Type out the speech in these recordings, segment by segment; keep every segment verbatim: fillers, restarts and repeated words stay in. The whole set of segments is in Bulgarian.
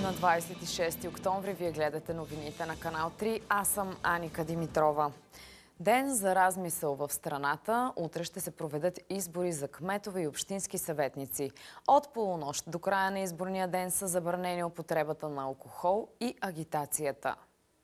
На двадесет и шести октомври вие гледате новините на канал три. Аз съм Аника Димитрова. Ден за размисъл в страната. Утре ще се проведат избори за кметове и общински съветници. От полунощ до края на изборния ден са забранени употребата на алкохол и агитацията.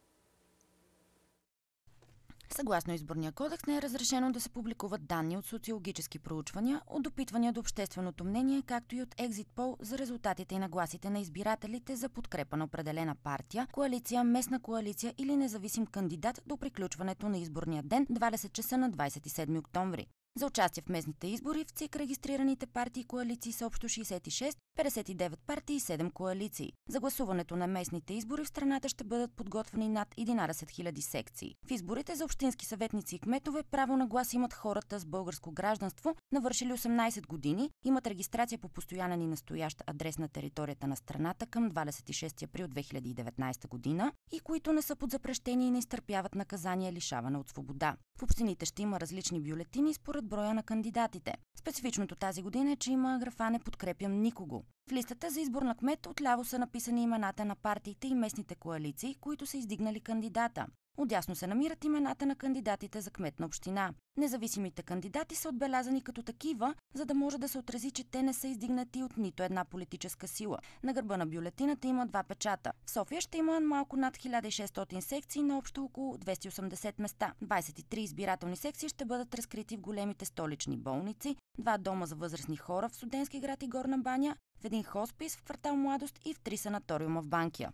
Съгласно Изборния кодекс не е разрешено да се публикуват данни от социологически проучвания, от допитвания до общественото мнение, както и от екзит пол за резултатите и нагласите на избирателите за подкрепа на определена партия, коалиция, местна коалиция или независим кандидат до приключването на изборния ден двадесет часа на двадесет и седми октомври. За участие в местните избори в ЦИК регистрираните партии и коалиции са общо шейсет и шест, петдесет и девет партии и седем коалиции. За гласуването на местните избори в страната ще бъдат подготвени над единадесет хиляди секции. В изборите за общински съветници и кметове право на глас имат хората с българско гражданство, навършили осемнадесет години, имат регистрация по постоянен и настоящ адрес на територията на страната към двадесет и шести април две хиляди и деветнадесета година и които не са под запрещение и не изтърпяват наказание лишаване от свобода. В общините ще има различни бюлетини според броя на кандидатите. Специфичното тази година е, че има графа "Не подкрепям никого". В листата за избор на кмет отляво са написани имената на партиите и местните коалиции, които са издигнали кандидата. Отдясно се намират имената на кандидатите за кмет на община. Независимите кандидати са отбелязани като такива, за да може да се отрази, че те не са издигнати от нито една политическа сила. На гърба на бюлетината има два печата. В София ще има малко над хиляда и шестстотин секции на общо около двеста и осемдесет места. двадесет и три избирателни секции ще бъдат разкрити в големите столични болници, два дома за възрастни хора в Студентски град и Горна баня, в един хоспис в квартал Младост и в три санаториума в Банкя.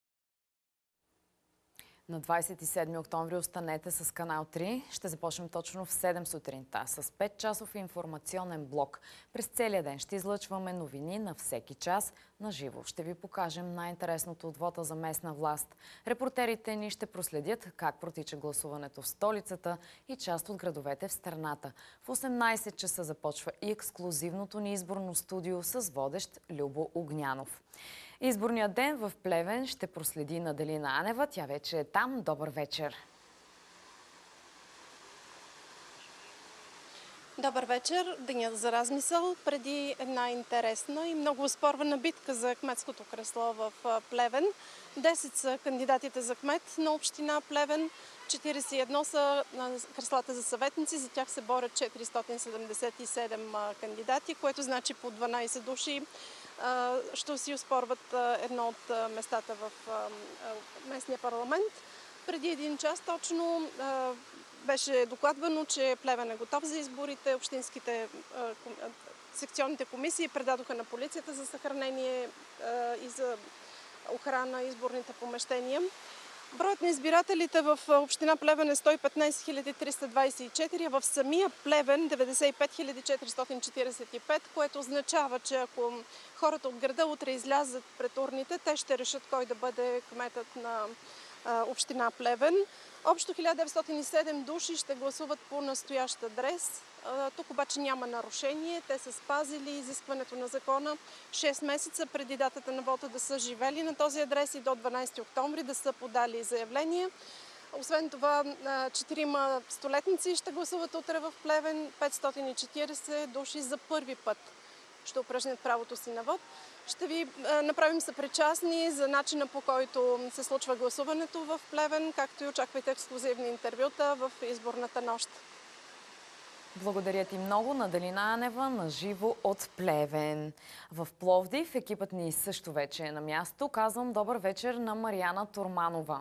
На двадесет и седми октомври останете с канал три. Ще започнем точно в седем сутринта с петчасов информационен блок. През целия ден ще излъчваме новини на всеки час на живо. Ще ви покажем най-интересното от вота за местна власт. Репортерите ни ще проследят как протича гласуването в столицата и част от градовете в страната. В осемнадесет часа започва и ексклузивното ни изборно студио с водещ Любо Огнянов. Изборният ден в Плевен ще проследи Надалина Анева. Тя вече е там. Добър вечер! Добър вечер! Денят за размисъл преди една интересна и много оспорвана битка за кметското кресло в Плевен. десет са кандидатите за кмет на община Плевен, четиридесет и едно са креслата за съветници, за тях се борят четиристотин седемдесет и седем кандидати, което значи по дванадесет души ще си оспорват едно от местата в местния парламент. Преди един час точно беше докладвано, че Плевен е готов за изборите. Общинските секционните комисии предадоха на полицията за съхранение и за охрана изборните помещения. Броят на избирателите в община Плевен е сто и петнадесет хиляди триста двадесет и четири, а в самия Плевен деветдесет и пет хиляди четиристотин четиридесет и пет, което означава, че ако хората от града утре излязат пред урните, те ще решат кой да бъде кметът на община Плевен. Общо хиляда деветстотин и седем души ще гласуват по настоящ адрес. Тук обаче няма нарушение. Те са спазили изискването на закона шест месеца преди датата на вота да са живели на този адрес и до дванадесети октомври да са подали заявление. Освен това, четирима столетници ще гласуват утре в Плевен, петстотин и четиридесет души за първи път ще упражнят правото си на вод. Ще ви направим съпричастни за начина, по който се случва гласуването в Плевен, както и очаквайте ексклузивни интервюта в изборната нощ. Благодаря ти много, Надалина Анева, на живо от Плевен. В Пловдив екипът ни също вече е на място. Казвам добър вечер на Мариана Турманова.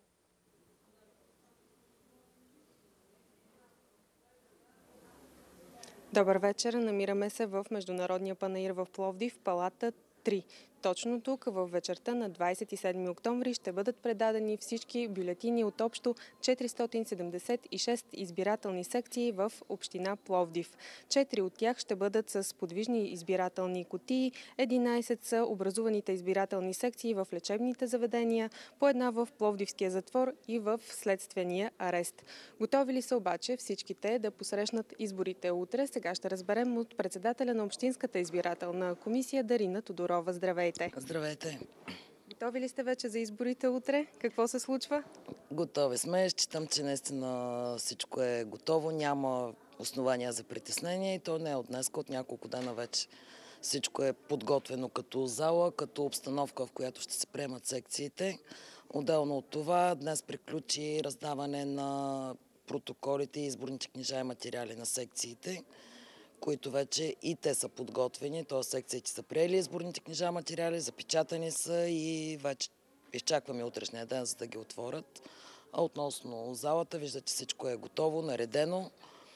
Добър вечер! Намираме се в Международния панаир в Пловдив, палата три. Точно тук, в вечерта на двадесет и седми октомври, ще бъдат предадени всички бюлетини от общо четиристотин седемдесет и шест избирателни секции в община Пловдив. Четири от тях ще бъдат с подвижни избирателни кутии, единадесет са образуваните избирателни секции в лечебните заведения, по една в Пловдивския затвор и в следствения арест. Готови ли са обаче всичките да посрещнат изборите утре? Сега ще разберем от председателя на Общинската избирателна комисия Дарина Тодорова. Здравейте! Здравейте! Готови ли сте вече за изборите утре? Какво се случва? Готови сме. Считам, че наистина всичко е готово. Няма основания за притеснение и то не е от днес, от няколко дена вече Всичко е подготвено като зала, като обстановка, в която ще се приемат секциите. Отделно от това, днес приключи раздаване на протоколите и изборните книжа и материали на секциите, които вече и те са подготвени, т.е. секциите са приели изборните книжа, материали, запечатани са и вече изчакваме утрешния ден, за да ги отворят. А относно залата, виждате, че всичко е готово, наредено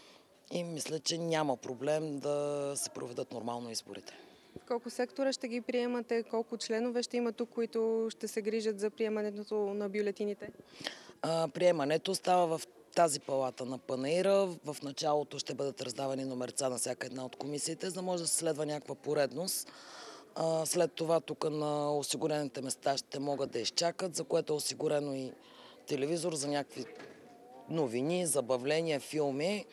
и мисля, че няма проблем да се проведат нормално изборите. В колко сектора ще ги приемате? Колко членове ще има тук, които ще се грижат за приемането на бюлетините? А, приемането става в тази палата на Панаира. В началото ще бъдат раздавани номерца на всяка една от комисиите, за да може да се следва някаква поредност. А, след това тук на осигурените места ще могат да изчакат, за което е осигурено и телевизор за някакви новини, забавления, филми.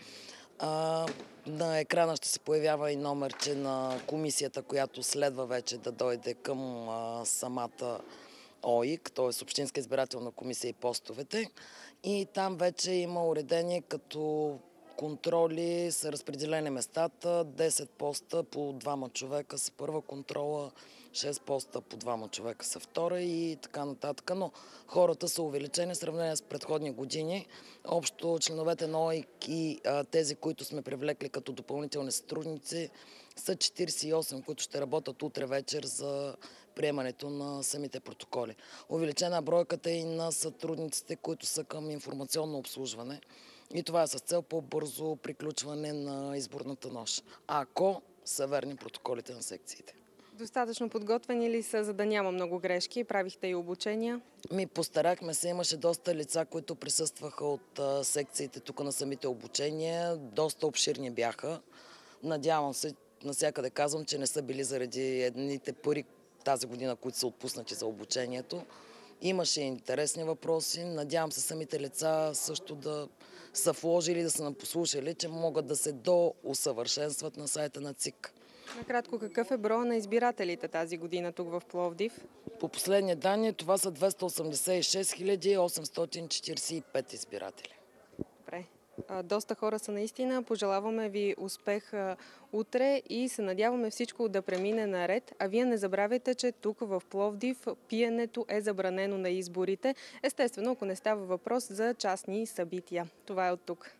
А, на екрана ще се появява и номерче на комисията, която следва вече да дойде към а, самата ОИК, т.е. Общинска избирателна комисия и постовете. И там вече има уредение като контроли, са разпределени местата, десет поста по двама човека са първа контрола, шест поста по двама човека са втора и така нататък. Но хората са увеличени в сравнение с предходни години. Общо членовете на ОИК и а, тези, които сме привлекли като допълнителни сътрудници, са четиридесет и осем, които ще работят утре вечер за приемането на самите протоколи. Увеличена бройката и на сътрудниците, които са към информационно обслужване. И това е с цел по-бързо приключване на изборната нощ, ако са верни протоколите на секциите. Достатъчно подготвени ли са, за да няма много грешки? Правихте и обучения? Ми постарахме се, имаше доста лица, които присъстваха от а, секциите тук на самите обучения. Доста обширни бяха. Надявам се, навсякъде казвам, че не са били заради едните пари тази година, които са отпуснати за обучението. Имаше интересни въпроси. Надявам се самите лица също да са вложили, да са нам послушали, че могат да се доусъвършенстват на сайта на ЦИК. Накратко, какъв е броя на избирателите тази година тук в Пловдив? По последни данни това са двеста осемдесет и шест хиляди осемстотин четиридесет и пет избиратели. Добре. Доста хора са наистина. Пожелаваме ви успех утре и се надяваме всичко да премине наред. А вие не забравяйте, че тук в Пловдив пиенето е забранено на изборите. Естествено, ако не става въпрос за частни събития. Това е от тук.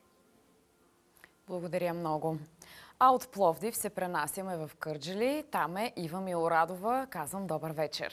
Благодаря много. А от Пловдив се пренасяме в Кърджали. Там е Ива Милорадова. Казвам добър вечер.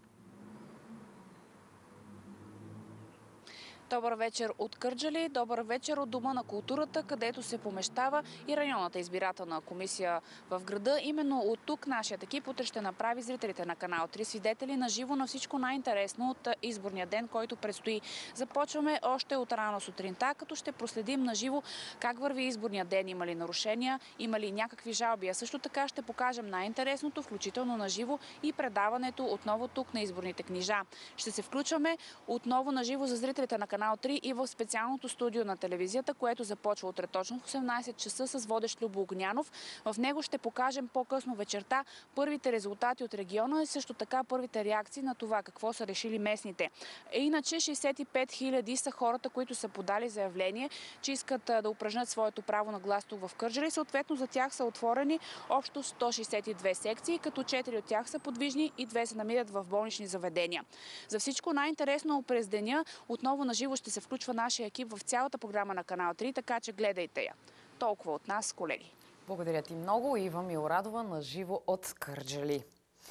Добър вечер от Кърджали, добър вечер от Дома на културата, където се помещава и районната избирателна комисия в града. Именно от тук нашият екип утре ще направи зрителите на канал три свидетели на живо на всичко най-интересно от изборния ден, който предстои. Започваме още от рано сутринта, като ще проследим на живо как върви изборния ден, има ли нарушения, има ли някакви жалби. А също така ще покажем най-интересното, включително на живо и предаването отново тук на изборните книжа. Ще се включваме отново на живо за зрителите на канал три и в специалното студио на телевизията, което започва утре точно в осемнайсет часа с водещ Любо Огнянов. В него ще покажем по-късно вечерта първите резултати от региона и също така първите реакции на това какво са решили местните. Е, иначе шейсет и пет хиляди са хората, които са подали заявление, че искат да упражнят своето право на глас тук в Кърджали. Съответно за тях са отворени общо сто шейсет и две секции, като четири от тях са подвижни и две се намират в болнични заведения. За всичко най-интересно през деня отново на живо ще се включва нашия екип в цялата програма на канал три, така че гледайте я. Толкова от нас, колеги. Благодаря ти много, Ива Милорадова, на живо от Кърджали.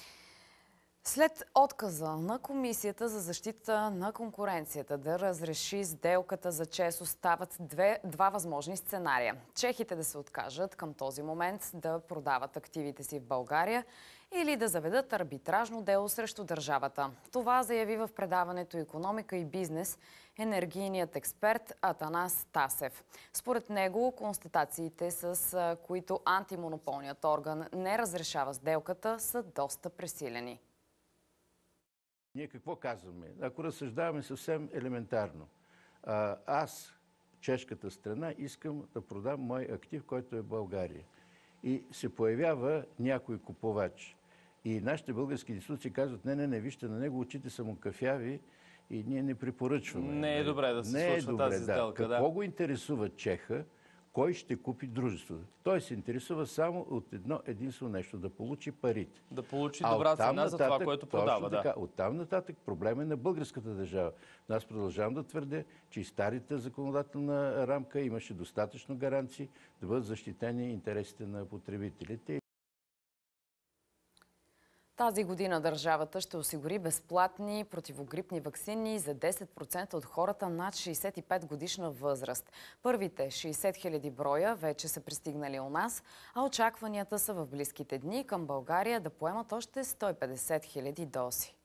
След отказа на Комисията за защита на конкуренцията да разреши сделката за ЧЕЗ, остават две, два възможни сценария. Чехите да се откажат към този момент да продават активите си в България или да заведат арбитражно дело срещу държавата. Това заяви в предаването "Икономика и бизнес" енергийният експерт Атанас Тасев. Според него, констатациите, с които антимонополният орган не разрешава сделката, са доста пресилени. Ние какво казваме? Ако разсъждаваме съвсем елементарно, аз, чешката страна, искам да продам мой актив, който е в България. И се появява някой купувач. И нашите български институции казват: не, не, не, вижте на него, очите са му кафяви и ние не препоръчваме. Не е добре да се не случва е добре, тази да. сделка. Какво да. го интересува чеха, кой ще купи дружеството. Той се интересува само от едно единствено нещо – да получи парите. Да получи добра цена за това, което продава. Да. Така, оттам нататък проблем е на българската държава. Но аз продължавам да твърдя, че и старите законодателна рамка имаше достатъчно гаранции да бъдат защитени интересите на потребителите. Тази година държавата ще осигури безплатни противогрипни ваксини за десет процента от хората над шейсет и пет годишна възраст. Първите шейсет хиляди броя вече са пристигнали у нас, а очакванията са в близките дни към България да поемат още сто и петдесет хиляди дози.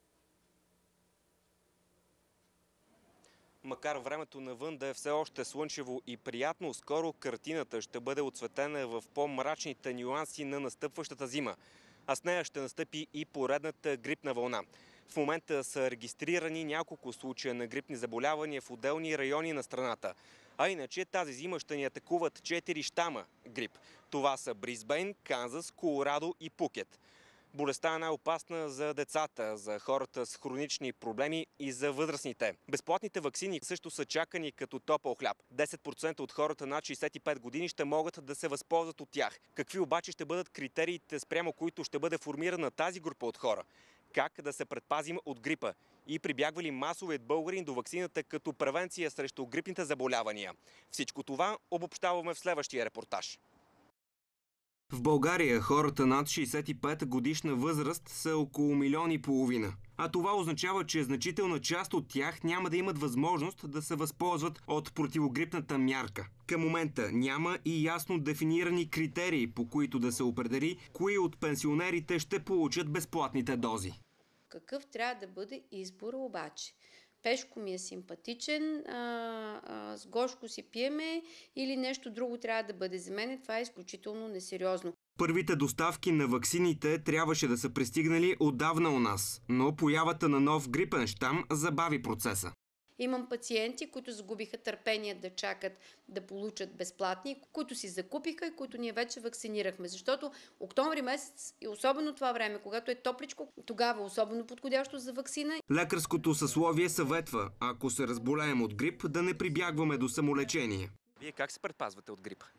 Макар времето навън да е все още слънчево и приятно, скоро картината ще бъде отсветена в по-мрачните нюанси на настъпващата зима. А с нея ще настъпи и поредната грипна вълна. В момента са регистрирани няколко случая на грипни заболявания в отделни райони на страната. А иначе тази зима ще ни атакуват четири щама грип. Това са Бризбейн, Канзас, Колорадо и Пукет. Болестта е най-опасна за децата, за хората с хронични проблеми и за възрастните. Безплатните ваксини също са чакани като топъл хляб. десет процента от хората над шейсет и пет години ще могат да се възползват от тях. Какви обаче ще бъдат критериите, спрямо които ще бъде формирана тази група от хора? Как да се предпазим от грипа? И прибягва ли масовият българин до ваксината като превенция срещу грипните заболявания? Всичко това обобщаваме в следващия репортаж. В България хората над шейсет и пет годишна възраст са около милион и половина. А това означава, че значителна част от тях няма да имат възможност да се възползват от противогрипната мярка. Към момента няма и ясно дефинирани критерии, по които да се определи кои от пенсионерите ще получат безплатните дози. Какъв трябва да бъде избор обаче? Пешко ми е симпатичен, а, а, с Гошко си пиеме или нещо друго трябва да бъде за мен. Това е изключително несериозно. Първите доставки на ваксините трябваше да са пристигнали отдавна у нас, но появата на нов грипен щам забави процеса. Имам пациенти, които загубиха търпение да чакат да получат безплатни, които си закупиха и които ние вече вакцинирахме. Защото октомври месец и особено това време, когато е топличко, тогава особено подходящо за ваксина. Лекарското съсловие съветва, ако се разболеем от грип, да не прибягваме до самолечение. Вие как се предпазвате от грип?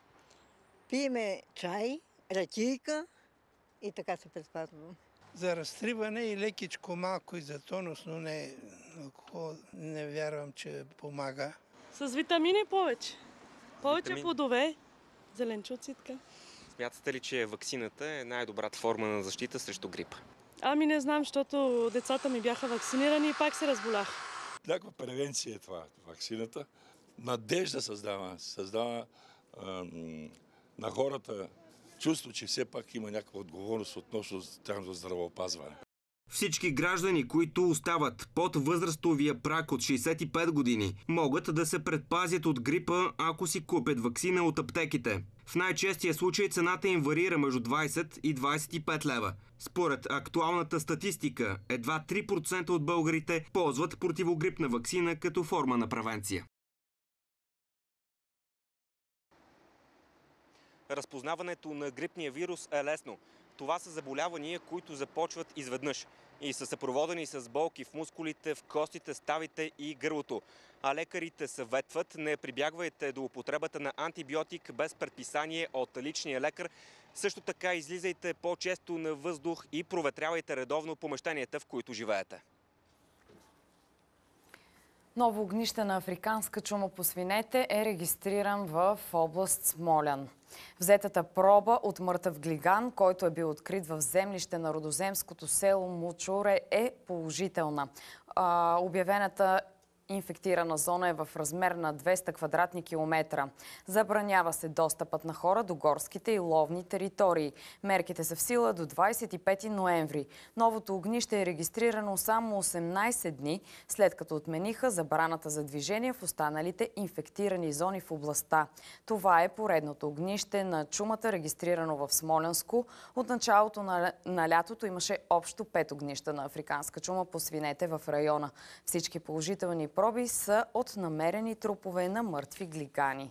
Пиеме чай, ракийка и така се предпазвам. За разтриване и лекичко малко и за тонус, но не, алкохол не вярвам, че помага. С витамини повече. Повече Витамин. плодове, зеленчуци така. Смятате ли, че ваксината е най-добрата форма на защита срещу грип? Ами не знам, защото децата ми бяха вакцинирани и пак се разболях. Някаква превенция е това, ваксината. Надежда създава, създава а, на хората чувство, че все пак има някаква отговорност относно тяхното здравеопазване. Всички граждани, които остават под възрастовия праг от шейсет и пет години, могат да се предпазят от грипа, ако си купят ваксина от аптеките. В най-честия случай цената им варира между двайсет и двайсет и пет лева. Според актуалната статистика, едва три процента от българите ползват противогрипна ваксина като форма на превенция. Разпознаването на грипния вирус е лесно. Това са заболявания, които започват изведнъж и са съпроводени с болки в мускулите, в костите, ставите и гърлото. А лекарите съветват: не прибягвайте до употребата на антибиотик без предписание от личния лекар. Също така излизайте по-често на въздух и проветрявайте редовно помещенията, в които живеете. Ново огнище на африканска чума по свинете е регистриран в област Смолян. Взетата проба от мъртъв глиган, който е бил открит в землище на родоземското село Мучуре, е положителна. А, обявената инфектирана зона е в размер на двеста квадратни километра. Забранява се достъпът на хора до горските и ловни територии. Мерките са в сила до двайсет и пети ноември. Новото огнище е регистрирано само осемнайсет дни, след като отмениха забраната за движение в останалите инфектирани зони в областта. Това е поредното огнище на чумата, регистрирано в Смолянско. От началото на, на лятото имаше общо пет огнища на африканска чума по свинете в района. Всички положителни проби са от намерени трупове на мъртви глигани.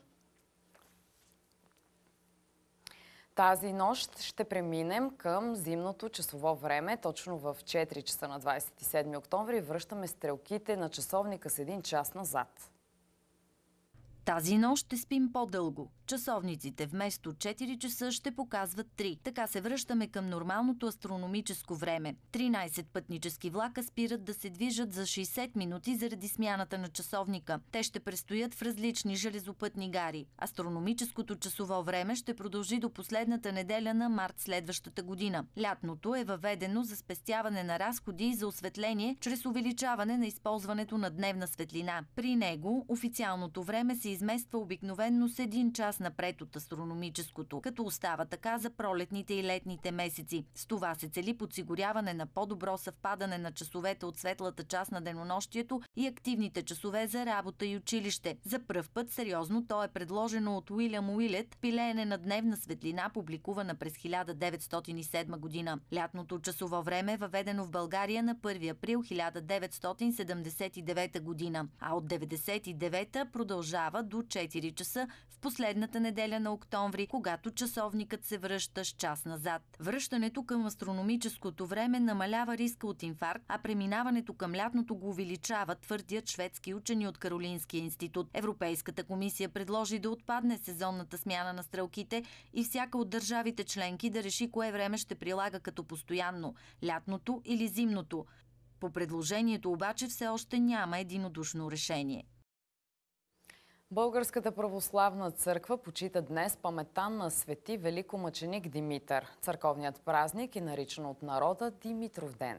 Тази нощ ще преминем към зимното часово време. Точно в четири часа на двайсет и седми октомври връщаме стрелките на часовника с един час назад. Тази нощ ще спим по-дълго. Часовниците вместо четири часа ще показват три. Така се връщаме към нормалното астрономическо време. тринайсет пътнически влака спират да се движат за шейсет минути заради смяната на часовника. Те ще престоят в различни железопътни гари. Астрономическото часово време ще продължи до последната неделя на март следващата година. Лятното е въведено за спестяване на разходи и за осветление чрез увеличаване на използването на дневна светлина. При него официалното време се измества обикновенно с един час напред от астрономическото, като остава така за пролетните и летните месеци. С това се цели подсигуряване на по-добро съвпадане на часовете от светлата част на денонощието и активните часове за работа и училище. За пръв път сериозно то е предложено от Уилям Уилет пилеене на дневна светлина, публикувана през хиляда деветстотин и седма година. Лятното часово време е въведено в България на първи април хиляда деветстотин седемдесет и девета година, а от деветдесет и девета продължава до четири часа в последната неделя на октомври, когато часовникът се връща с час назад. Връщането към астрономическото време намалява риска от инфаркт, а преминаването към лятното го увеличава, твърдят шведски учени от Каролинския институт. Европейската комисия предложи да отпадне сезонната смяна на стрелките и всяка от държавите членки да реши кое време ще прилага като постоянно – лятното или зимното. По предложението обаче все още няма единодушно решение. Българската православна църква почита днес паметта на свети великомъченик Димитър. Църковният празник е наричан от народа Димитровден.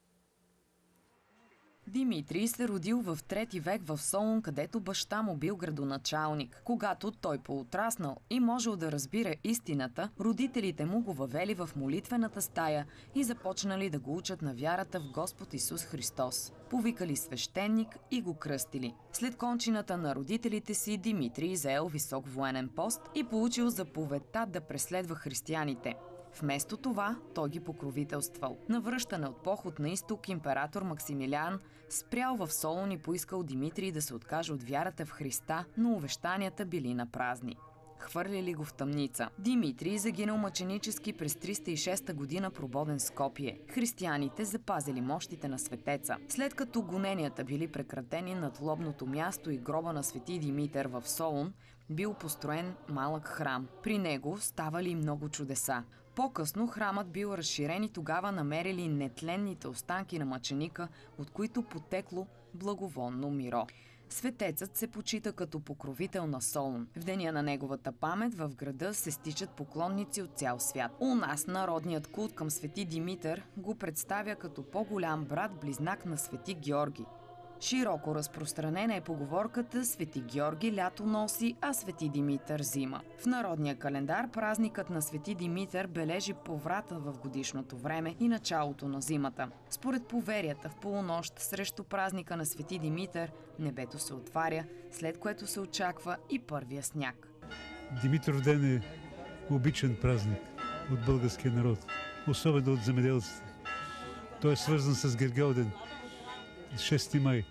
Димитрий се родил в трети век в Солун, където баща му бил градоначалник. Когато той поотраснал и можел да разбира истината, родителите му го въвели в молитвената стая и започнали да го учат на вярата в Господ Исус Христос. Повикали свещеник и го кръстили. След кончината на родителите си, Димитрий заел висок военен пост и получил заповедта да преследва християните. Вместо това, той ги покровителствал. На връщане от поход на изток, император Максимилиан спрял в Солун и поискал Димитрий да се откаже от вярата в Христа, но увещанията били напразни. Хвърлили го в тъмница. Димитрий загинал мъченически през триста и шеста година прободен в Скопие. Християните запазили мощите на светеца. След като гоненията били прекратени над лобното място и гроба на свети Димитър в Солун, бил построен малък храм. При него ставали много чудеса. По-късно храмът бил разширен и тогава намерили нетленните останки на мъченика, от които потекло благовонно миро. Светецът се почита като покровител на Солун. В деня на неговата памет в града се стичат поклонници от цял свят. У нас народният култ към свети Димитър го представя като по-голям брат-близнак на свети Георги. Широко разпространена е поговорката «Свети Георги лято носи, а свети Димитър зима». В народния календар празникът на свети Димитър бележи поврата в годишното време и началото на зимата. Според поверията, в полунощ срещу празника на свети Димитър небето се отваря, след което се очаква и първия сняг. Димитровден е обичан празник от българския народ, особено от земеделците. Той е свързан с Гергьовден, шести май,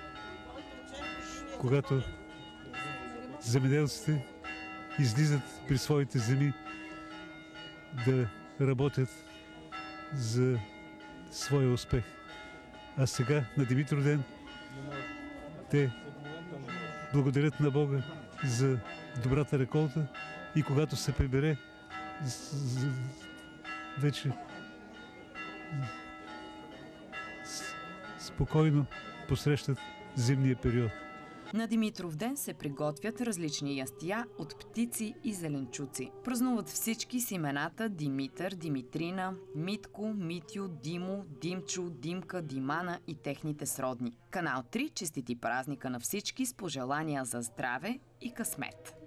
когато земеделците излизат при своите земи да работят за своя успех. А сега, на Димитровден, те благодарят на Бога за добрата реколта и когато се прибере, вече спокойно посрещат зимния период. На Димитровден се приготвят различни ястия от птици и зеленчуци. Празнуват всички с имената Димитър, Димитрина, Митко, Митю, Димо, Димчо, Димка, Димана и техните сродни. Канал три честити празника на всички с пожелания за здраве и късмет.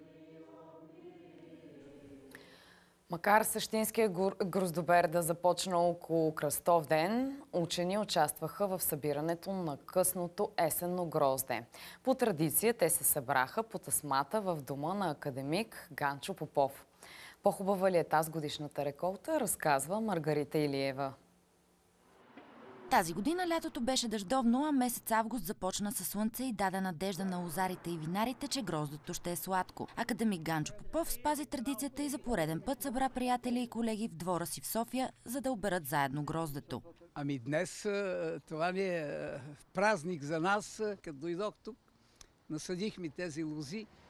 Макар същинския гроздобер да започна около Кръстов ден, учени участваха в събирането на късното есенно грозде. По традиция те се събраха по тасмата в дома на академик Ганчо Попов. По-хубава ли е тази годишната реколта, разказва Маргарита Илиева. Тази година лятото беше дъждовно, а месец август започна със слънце и даде надежда на лозарите и винарите, че гроздето ще е сладко. Академик Ганчо Попов спази традицията и за пореден път събра приятели и колеги в двора си в София, за да оберат заедно гроздето. Ами днес това ни е празник за нас. Като дойдох тук, насадихме тези лози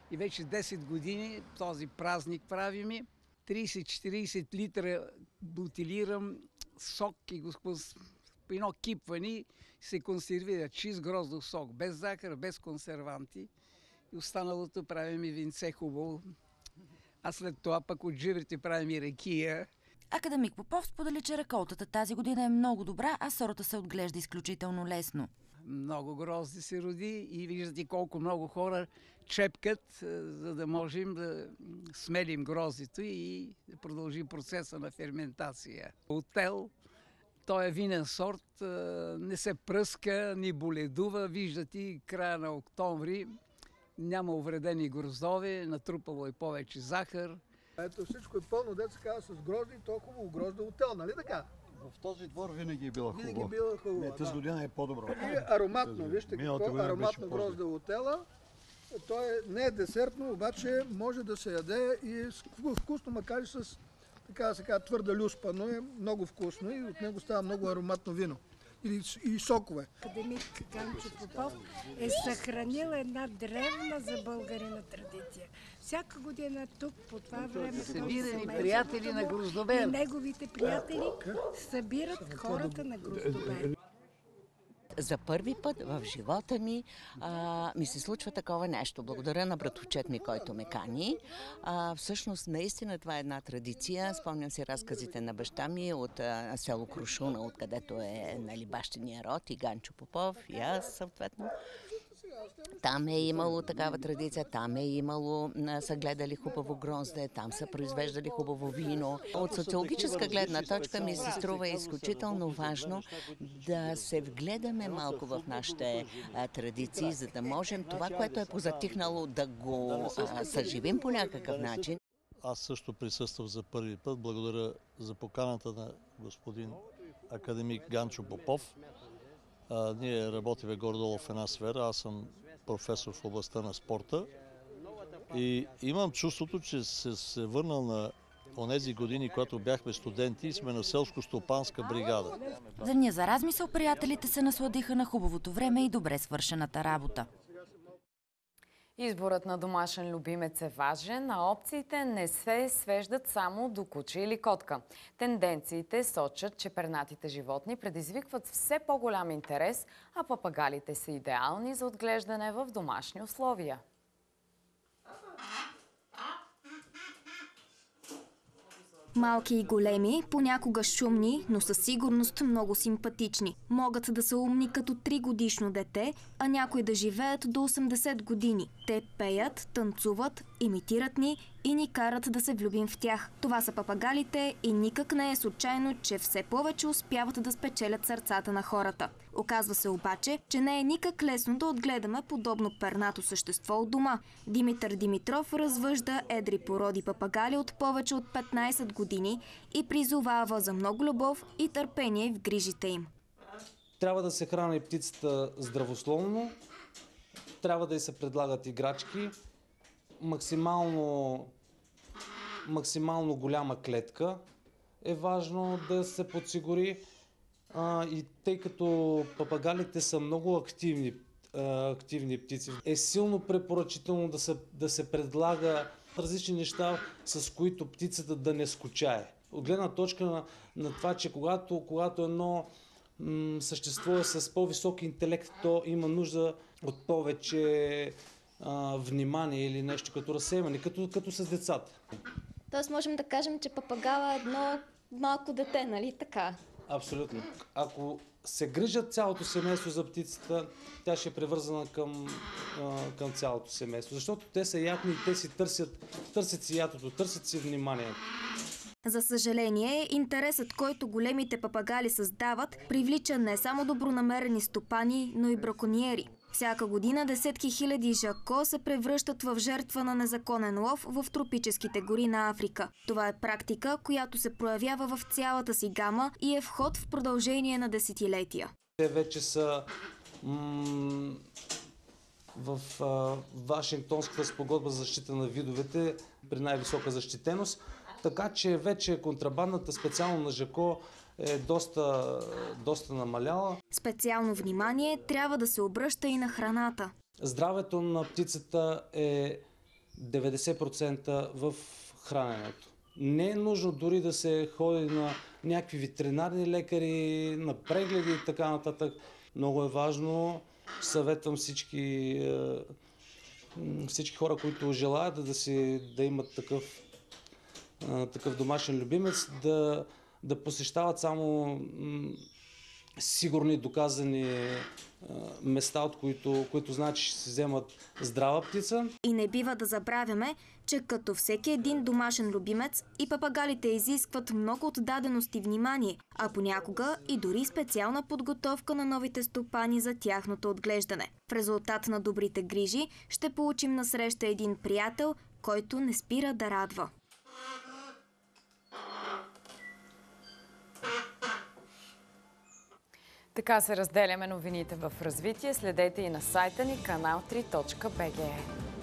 и вече десет години този празник правим. трийсет-четирийсет литра бутилирам сок и го по едно кипвани се консервира чист гроздов сок, без захар, без консерванти. И останалото правим и винце хубаво. А след това пък от живрите правим и ракия. Академик Попов сподели, че реколтата тази година е много добра, а сорта се отглежда изключително лесно. Много грозди се роди и виждате колко много хора чепкат, за да можем да смелим гроздито и да продължим процеса на ферментация. Отел, той е винен сорт, не се пръска, ни боледува. Виждате, края на октомври няма увредени гроздове, натрупало е повече захар. Ето всичко е пълно, дето се казва с грозди и то е хубаво грозда отел, нали така? В този двор винаги е било хубаво. Винаги е било хубаво. Не, тази година е по-добро. И ароматно, вижте какво ароматно грозда отела. То е, не е десертно, обаче може да се яде и е вкусно, макар и с така да се казва твърда люспа, но е много вкусно и от него става много ароматно вино. И, и сокове. Академик Ганчо Попов е съхранил една древна за българина традиция. Всяка година тук по това време събирани приятели на гроздовер. И неговите приятели събират хората на гроздовер. За първи път в живота ми а, ми се случва такова нещо. Благодаря на братовчет ми, който ме кани. А, всъщност, наистина това е една традиция. Спомням си разказите на баща ми от а, село Крушуна, откъдето е, нали, бащиния род, и Ганчо Попов, и аз съответно. Там е имало такава традиция, там е имало, са гледали хубаво грозде, там са произвеждали хубаво вино. От социологическа гледна точка ми се струва изключително важно да се вгледаме малко в нашите а, традиции, за да можем това, което е позатихнало, да го а, съживим по някакъв начин. Аз също присъствам за първи път. Благодаря за поканата на господин академик Ганчо Попов. А, ние работиме горе-долу в една сфера. Аз съм професор в областта на спорта и имам чувството, че се, се върнал на онези години, когато бяхме студенти и сме на селско-стопанска бригада. За деня за размисъл приятелите се насладиха на хубавото време и добре свършената работа. Изборът на домашен любимец е важен, а опциите не се свеждат само до куче или котка. Тенденциите сочат, че пернатите животни предизвикват все по-голям интерес, а папагалите са идеални за отглеждане в домашни условия. Малки и големи, понякога шумни, но със сигурност много симпатични. Могат да са умни като тригодишно дете, а някои да живеят до осемдесет години. Те пеят, танцуват, имитират ни и ни карат да се влюбим в тях. Това са папагалите и никак не е случайно, че все повече успяват да спечелят сърцата на хората. Оказва се обаче, че не е никак лесно да отгледаме подобно пернато същество от дома. Димитър Димитров развъжда едри породи папагали от повече от петнайсет години и призовава за много любов и търпение в грижите им. Трябва да се храни птицата здравословно, трябва да й се предлагат играчки, максимално, максимално голяма клетка е важно да се подсигури. А, и тъй като папагалите са много активни, а, активни птици, е силно препоръчително да се, да се предлага различни неща, с които птицата да не скучае. От гледна точка на, на това, че когато, когато едно м, същество е с по-висок интелект, то има нужда от повече а, внимание или нещо като разсейване, като, като с децата. Тоест можем да кажем, че папагала е едно малко дете, нали така? Абсолютно. Ако се грижат цялото семейство за птицата, тя ще е превързана към, а, към цялото семейство. Защото те са ядни и те си търсят, търсят си ядото, търсят си внимание. За съжаление, интересът, който големите папагали създават, привлича не само добронамерени стопани, но и бракониери. Всяка година десетки хиляди жако се превръщат в жертва на незаконен лов в тропическите гори на Африка. Това е практика, която се проявява в цялата си гама и е в ход в продължение на десетилетия. Те вече са м- в а, Вашингтонската спогодба за защита на видовете при най-висока защитеност, така че вече контрабандата, специално на жако, е доста, доста намаляла. Специално внимание трябва да се обръща и на храната. Здравето на птицата е деветдесет процента в храненето. Не е нужно дори да се ходи на някакви ветеринарни лекари, на прегледи и така нататък. Много е важно, съветвам всички, всички хора, които желаят да, си, да имат такъв, такъв домашен любимец, да, да посещават само сигурни, доказани места, от които, които знаят, че ще си вземат здрава птица. И не бива да забравяме, че като всеки един домашен любимец, и папагалите изискват много отдаденост и внимание, а понякога и дори специална подготовка на новите стопани за тяхното отглеждане. В резултат на добрите грижи ще получим насреща един приятел, който не спира да радва. Така се разделяме новините в развитие. Следете и на сайта ни канал три точка бг.